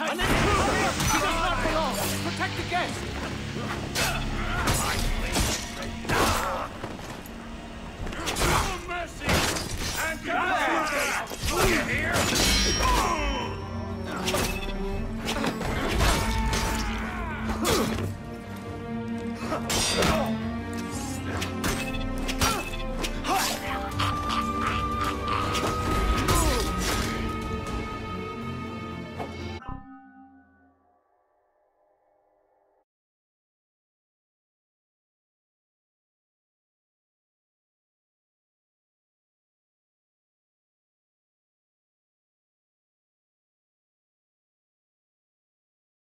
An intruder! He does not belong! Protect the guest! No mercy! And get here!